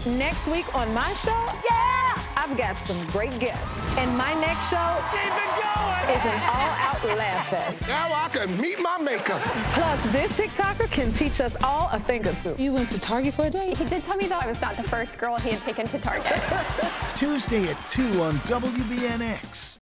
Next week on my show, I've got some great guests. And my next show is an all-out laugh fest. Now I can meet my maker. Plus, this TikToker can teach us all a thing or two. You went to Target for a date? He did tell me, though, I was not the first girl he had taken to Target. Tuesday at 2 on WBNX.